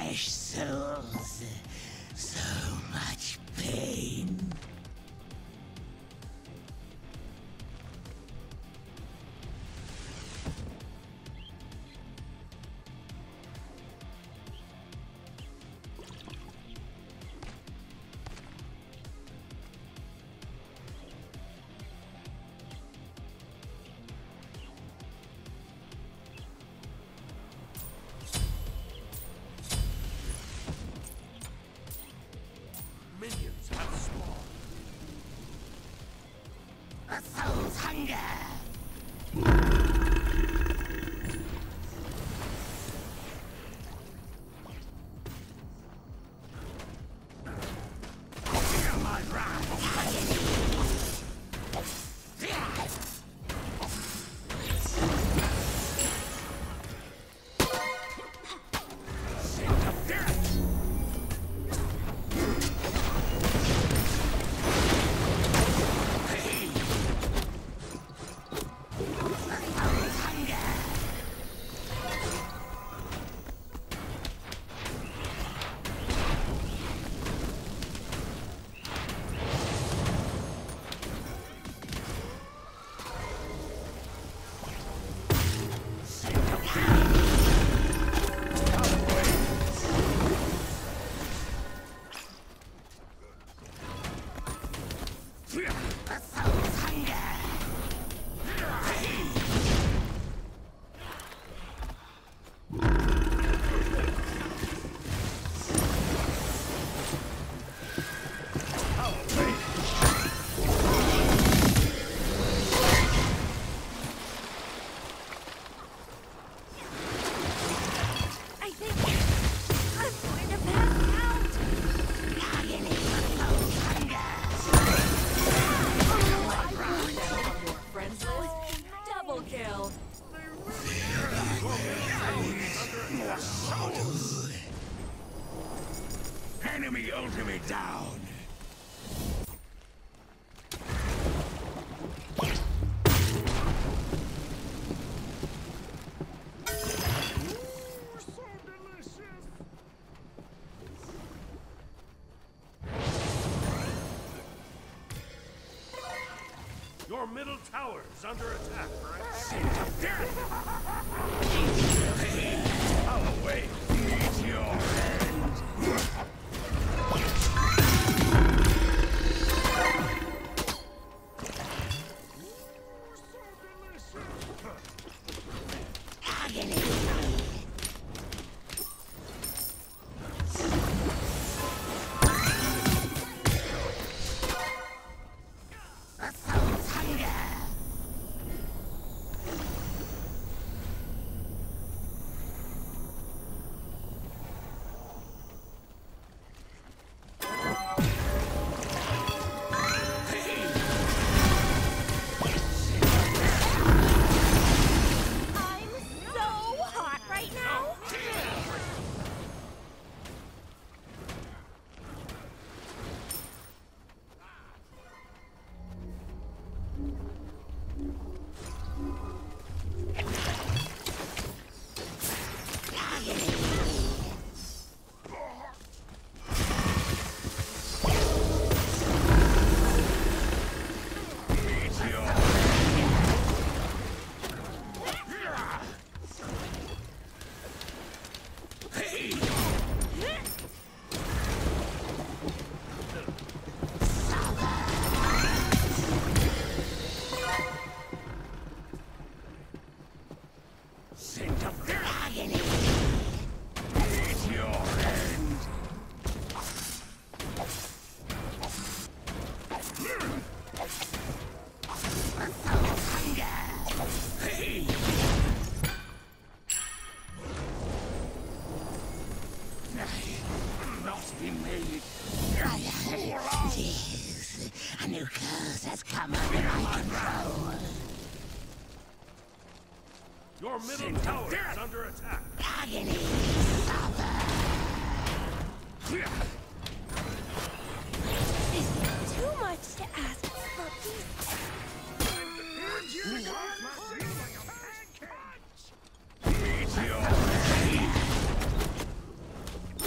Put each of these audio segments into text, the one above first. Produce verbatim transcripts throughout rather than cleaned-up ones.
fresh souls. So much pain. Minions have spawned. The soul's hunger. Feel my wrath. Scent of death. The soul's hunger. I think I'm going to pass out. Agony. The soul's hunger. More friends list. Double kill. Enemy ultimate down. Your middle tower is under attack, right? Scent of death. I'll away. It's your end. Agony. The soul's hunger. I'm so hot right now. Scent of agony. It's your end. The soul's hunger. Hey. Not be made. It is. A new curse has come under my control. Your middle tower is under attack. Agony. Suffer. Is it too much to ask for peace? It's your end.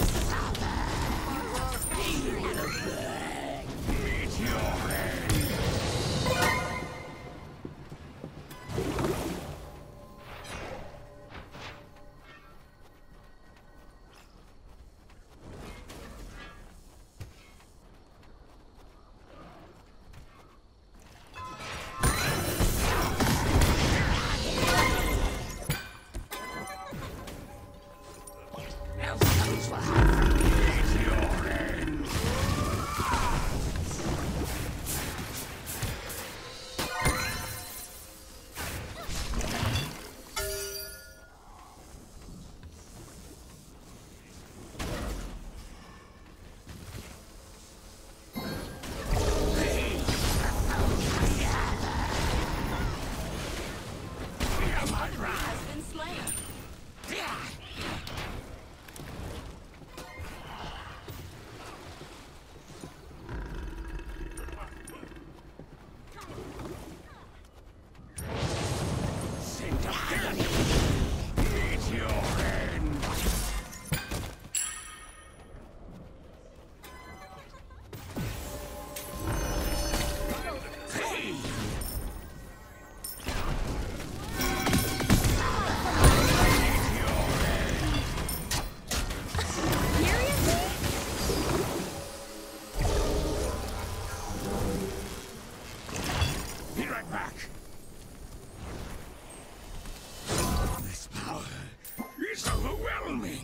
overwhelming.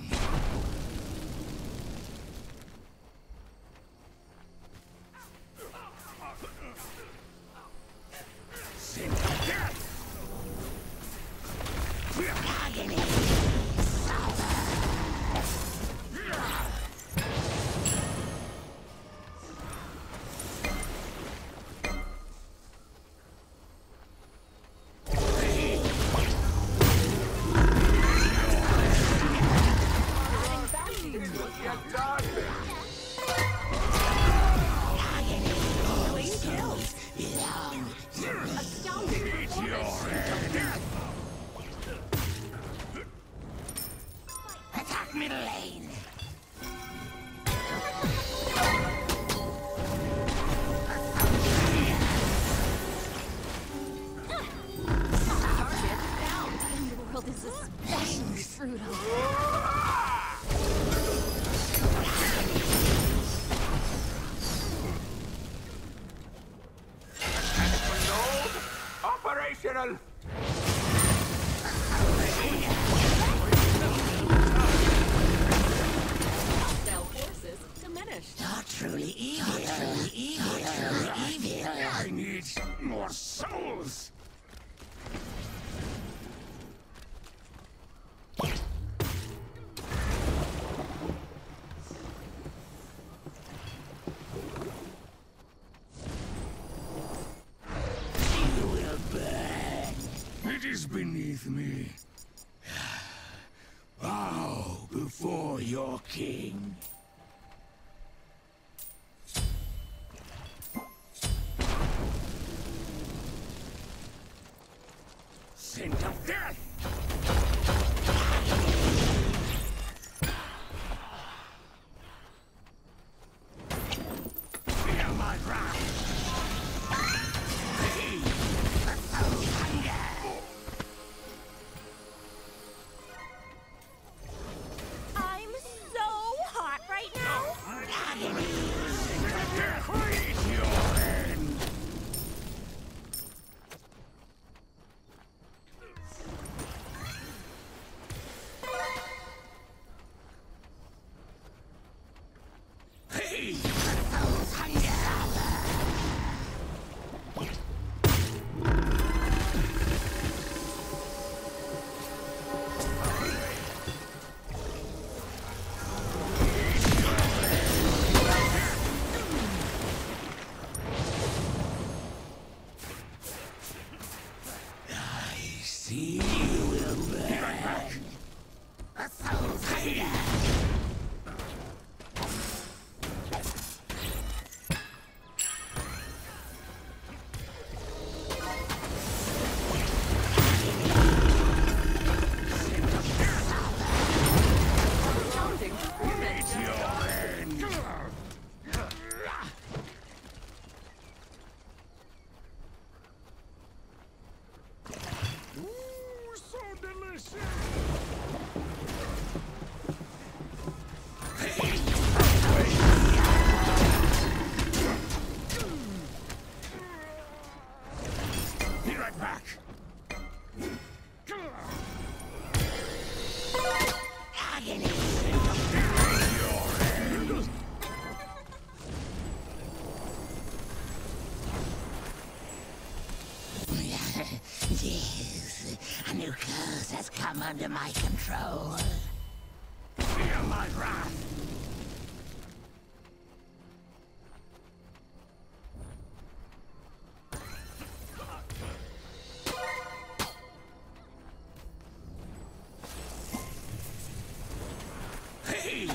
Scent of death. Agony. Attack middle lane. Target down. The world is especially brutal. Operational. Cell forces diminished. Not truly evil. Not truly evil. Not truly evil. I need more souls. You will burn. It is beneath me. Bow before your king. Scent of death! Feel my wrath! Hey, the soul's hunger! I'm so hot right now. Agony! Scent of death! Meet your end! Hey! The soul's hunger! I see you will burn. A soul's hunger. Sounding performance. Your end. Ooh, so delicious! Be right back. Agony. Yes, a new curse has come under my control. Feel my wrath. Hey!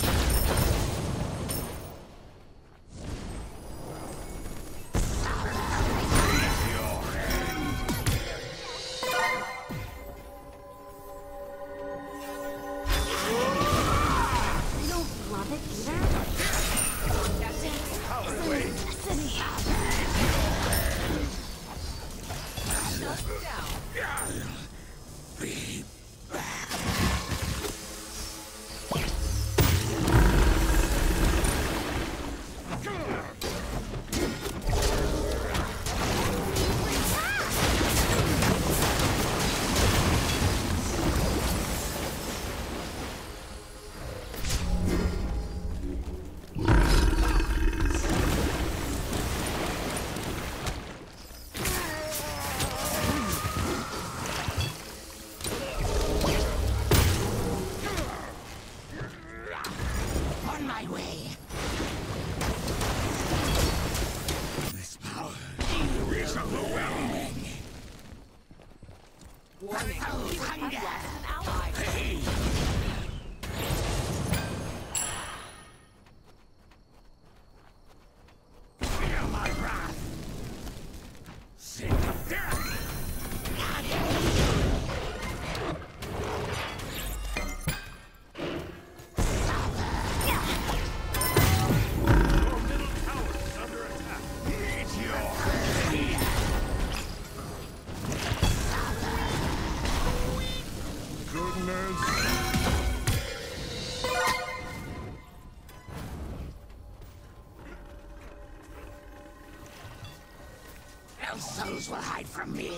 foes will hide from me.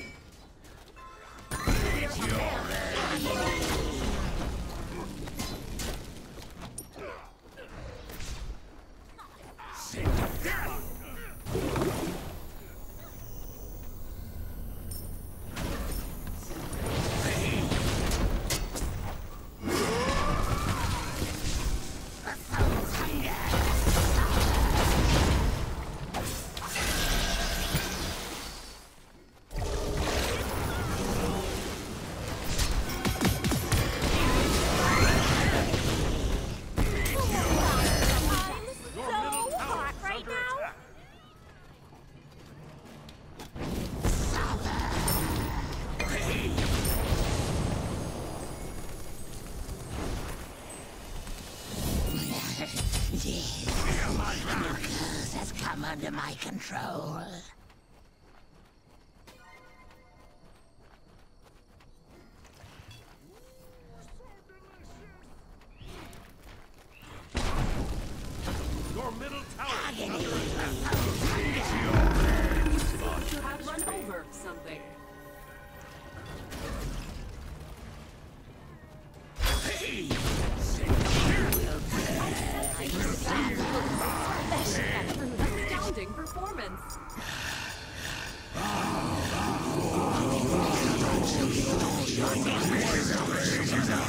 Lucas has come under my control. Your middle tower is Agony. under attack. You seem to have run over something. Astounding performance. Your